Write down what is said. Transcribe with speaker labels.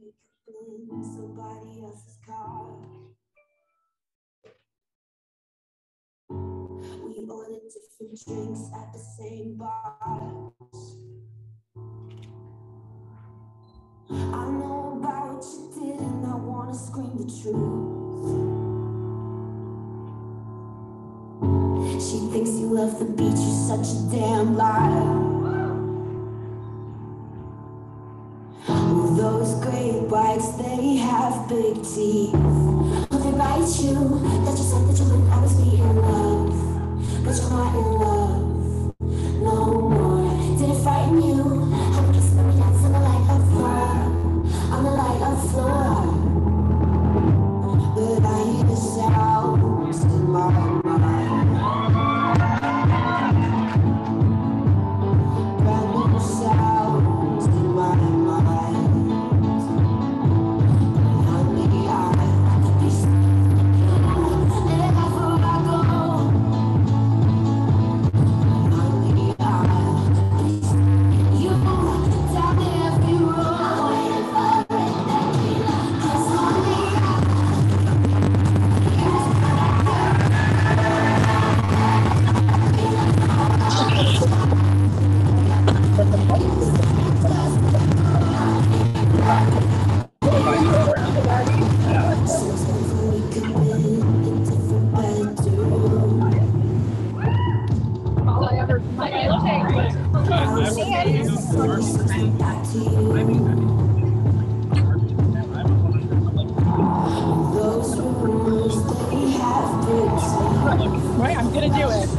Speaker 1: Somebody else's car. We ordered different drinks at the same bars. I know about what you did and I wanna scream the truth. She thinks you love the beach, you're such a damn liar. Well, those great bikes, they have big teeth. Well, they write you that you said that you would always be in love, but you're not in love no more. Did it frighten you? How we kiss when we dance on the light of floor, on the light of floor. But I hear the sounds in my mind. Brand new sounds in my mind. Honey, I could be wherever I go. Honey, I could be you down every road. 'Cause honey,
Speaker 2: Right, I'm gonna do it.